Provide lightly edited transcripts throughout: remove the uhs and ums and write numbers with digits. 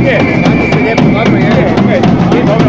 Je, tako se lijepo, dobro je. Okej, dobro.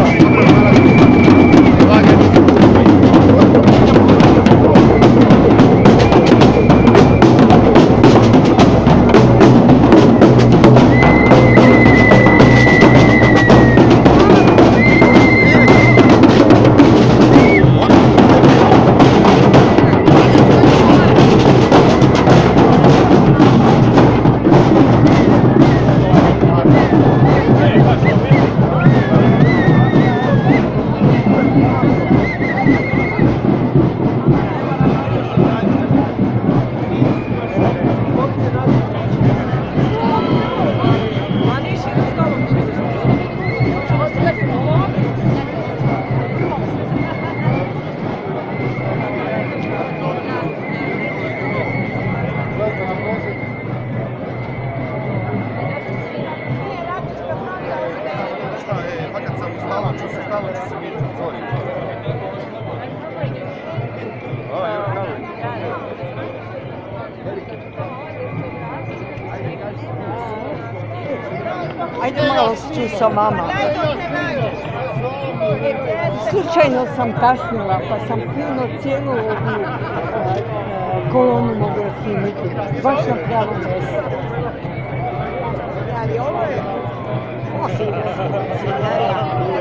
Ajde malo ću sa mama. Slučajno sam kasnila, pa sam puno cijelu ovu kolonu mogla snimiti. Baš na pravo mjesto. Ali ovo je svinjarija.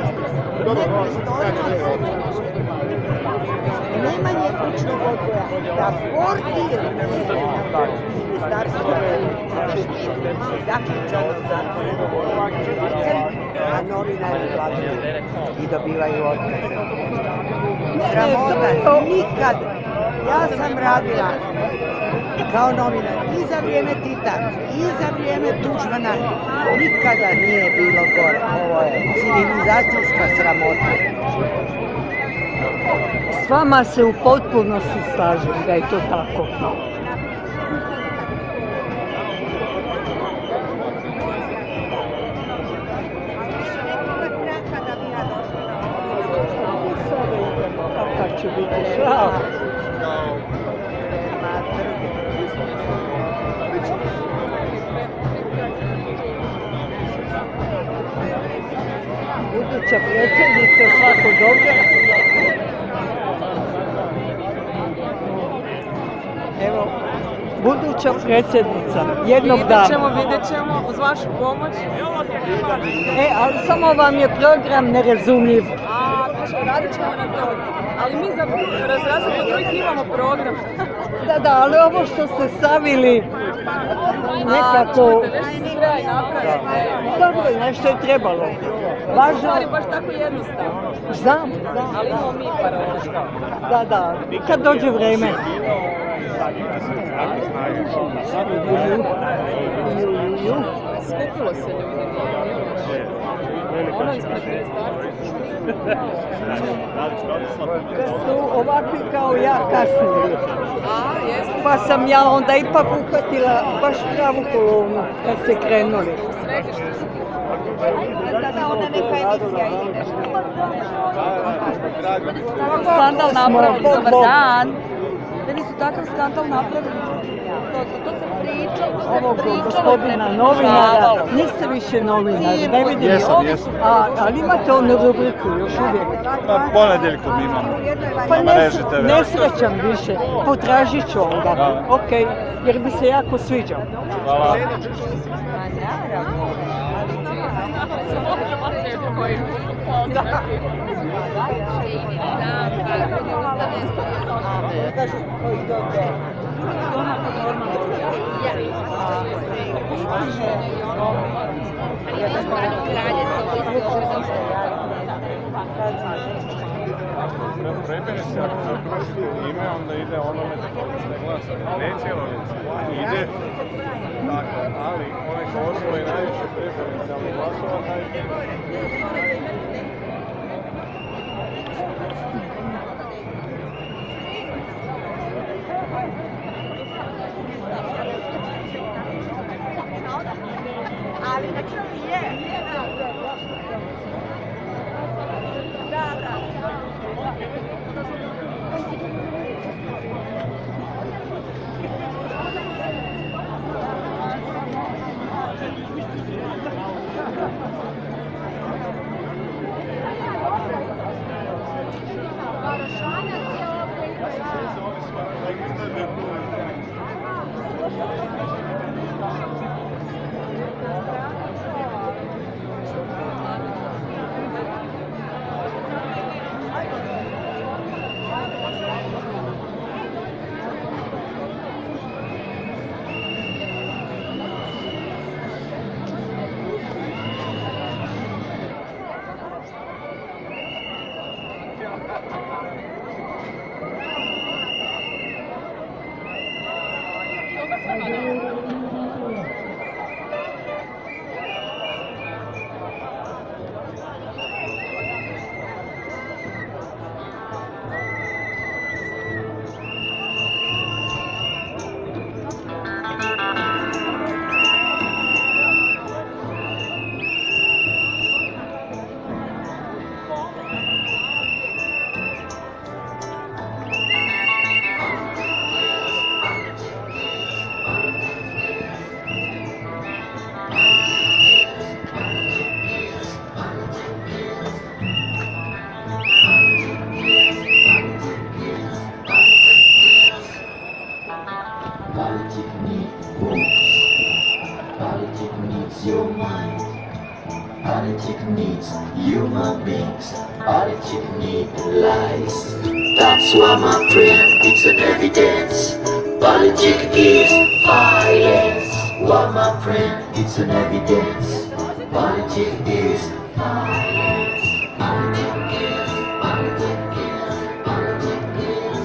Nemanje kućnog odgoja. Da portir ministarstvo zaključano zatvoreno, a novinari plaćaju i dobivaju otkaze. Sramota, nikad. Ja sam radila kao novinar i za vrijeme Tita, i za vrijeme Tuđmana. Nikada nije bilo gore. Ovo je civilizacijska sramota. S vama se u potpunosti slažem da je to tako. Kako će biti šao? Buduća predsjednica, svako dobro. Evo, buduća predsjednica, jednog dana. Vidjet ćemo, uz vašu pomoć. Ali samo vam je program nerazumljiv. Radit ćemo na to. Ali mi za razliku drugih imamo program. Da, ali ovo što ste stavili nekako... Dobro, nešto je trebalo. Važno je baš tako jednostavno. Znam. Ali imamo mi parole. Da, kad dođe vreme. Skupilo se ljudi. Ono ispred ministarstva. Da su ovakvi kao ja kasnili. Jeste. Pa sam ja onda ipak uhvatila baš pravu kolonu kad ste krenuli. U središtu su. Sada ona neka emisija ide. Skandal napravili, dobar dan. Meni su takav skandal napravili. To se priča, Ovog gospodina novinara, niste više novinari, ne vidim. Jesam. Ali imate onu rubriku još uvijek. Ponedjeljkom imamo. Pa ne srećam više, potražit ću onda. Ok, jer bi se jako sviđao. Hvala. Preferenci ako zatražite ime, onda ide onome za koga ste glasali. Ne cijelo ide, ali onaj ko osvoji najviše preferencijalnih glasova, Ali na čemu je? Da. need. Politics needs human beings. Politics need lies. That's why, my friend, it's an evidence. Politics is violence. Why, my friend, it's an evidence. Politics is violence. Politics is, politics is, politics is.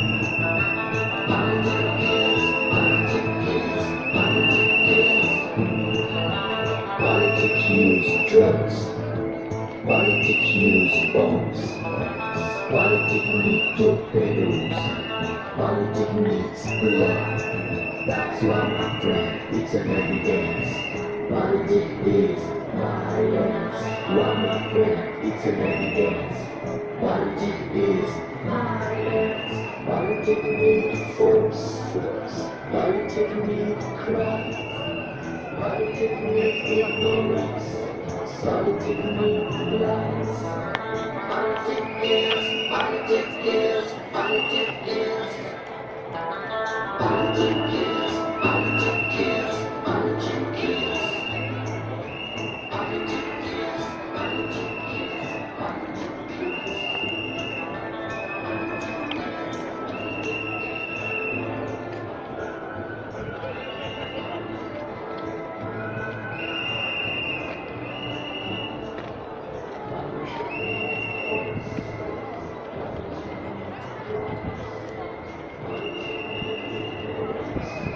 Politics is, politics is, politics is. Politics use drugs. Politics use bombs. Politics need torpedoes. Politics needs blood. That's why, my friend, it's an evidence. Politics is violence. Why, my friend, it's an evidence. Politics is violence. Politics need force. Politics need crime. Politics need ignorance. Politics need lies. Politics is, politics is, politics is. Politics is, politics is, politics is. Politics is, politics is, politics is.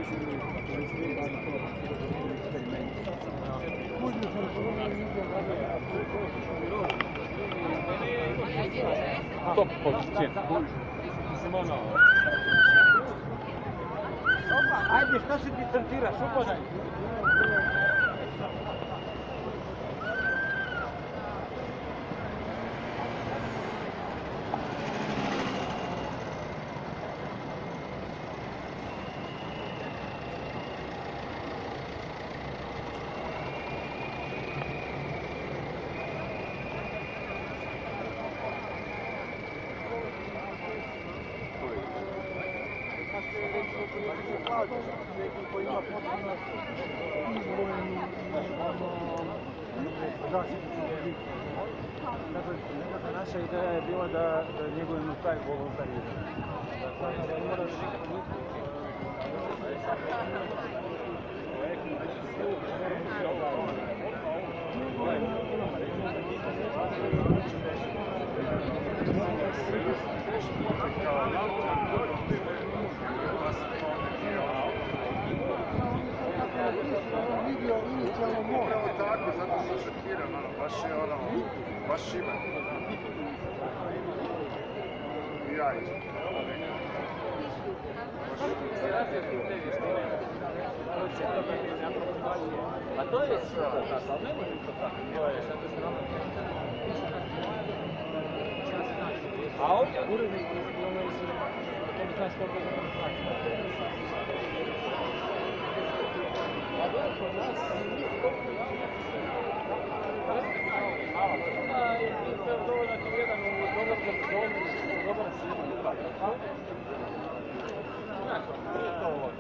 Top pozicija. Mislim ono... Ajde, što se distanciraš, upadaj. Naša ideja je bila da njegujemo taj volontarizam. Upravo tako, zato sam šokiran, baš šiben. I ja isto. A to je sve tako, ali nemoj to tako. A ovdje urednik, ono je sve, to mi znaš koliko je to znači. A dobro, kod nas, to je dovoljno kao jedan dobar svijet. Znaš, nije to ovo.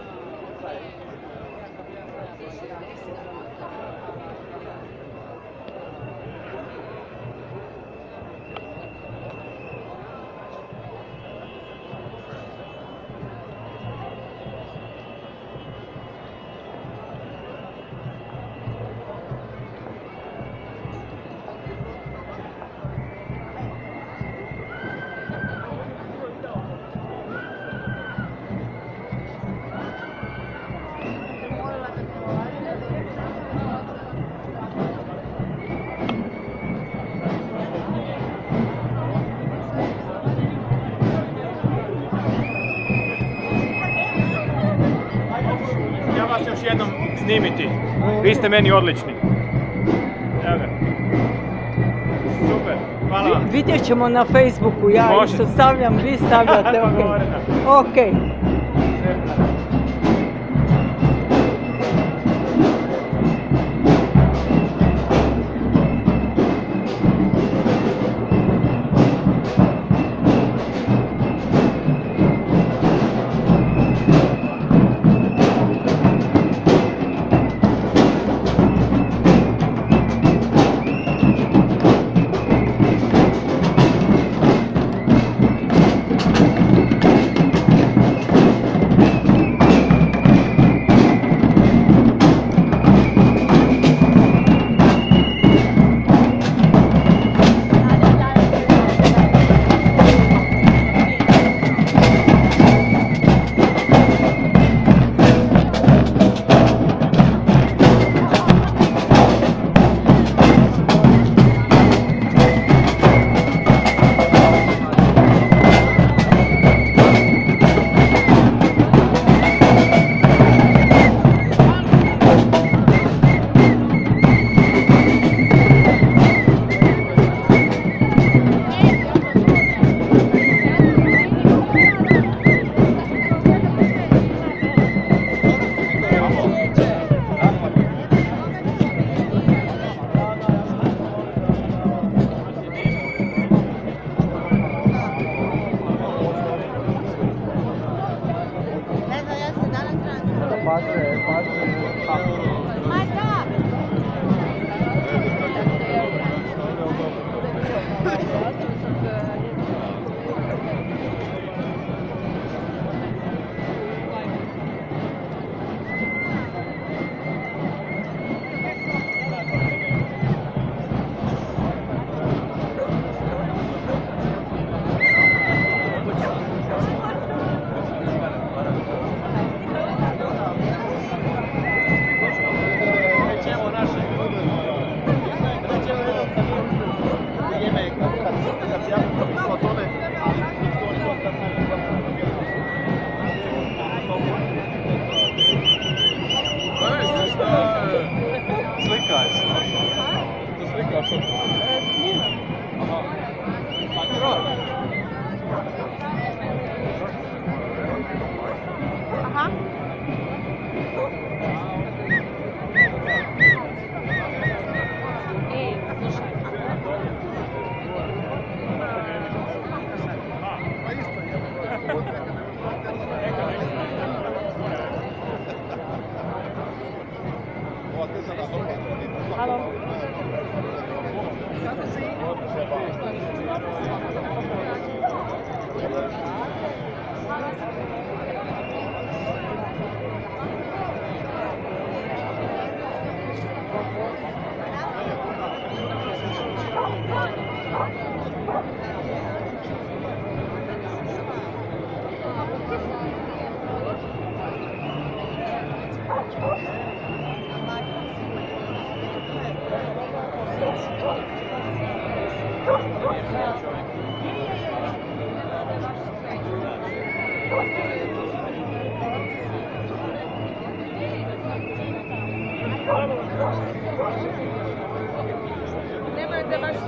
Još jednom snimiti. Vi ste meni odlični. Evo ga. Super, hvala vam. Vidjet ćemo na Facebooku, ja Može. isto stavljam, vi stavljate, ok.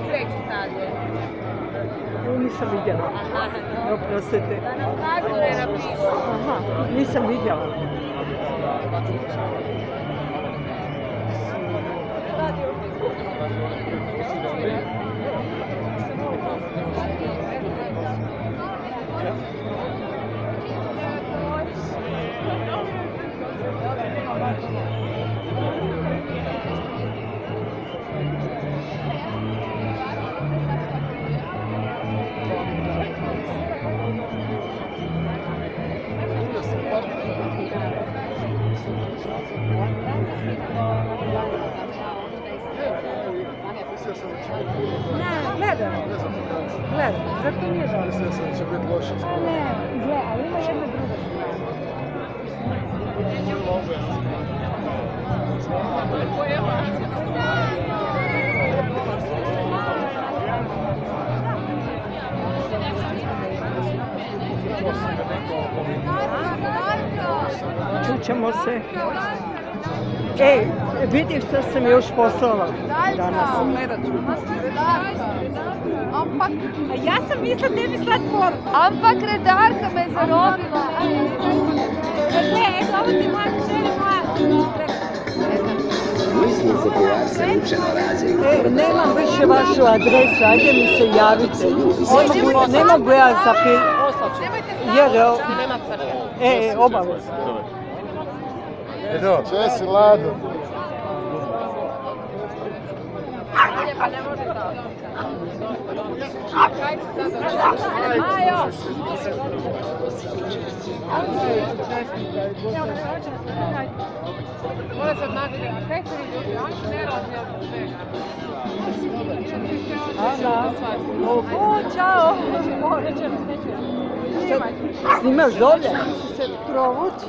sreću snadje. Nisam vidjela. Oprostite. Da nam kažu da je napišu. Aha, nisam vidjela. Gledam. Zato nije dobro. Mislio sam da će biti loše. Ne, ali ima jedna druga strana. Čućemo se. Ej, vidi što sam još poslala danas. Ampak, a ja sam mislila tebi slat poruku. Ampak redarka me zarobila. Ne, eto, ovo ti moja kćeri, moja. Nemam više vašu adresu, ajde mi se javite. Ne mogu ja zapisati. Jer, obavezno. Edo, če si Lado? Pa ne može to. Majo! Mora se odnaći, a kaj se ljudi, oni su nervozni od svega. O, čao! Snimaš dolje? Provući.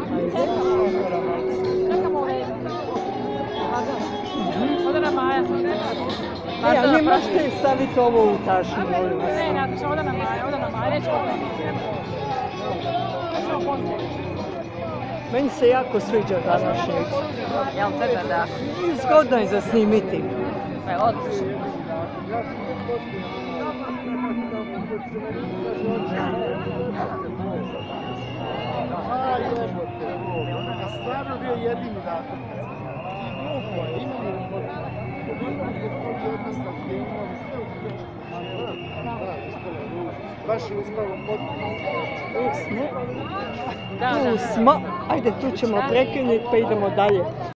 Odana Maja. Ja, ne možete staviti ovo u tašnu, molim vas. Ne, ne, odana Maja, neću Meni se jako sviđa današnji. Jel tebe da? Zgodno je za snimiti. Odlično. Stvarno bio jedini datum. Baš je uspalo potpuno. Tu smo. Ajde, tu ćemo prekinuti pa idemo dalje.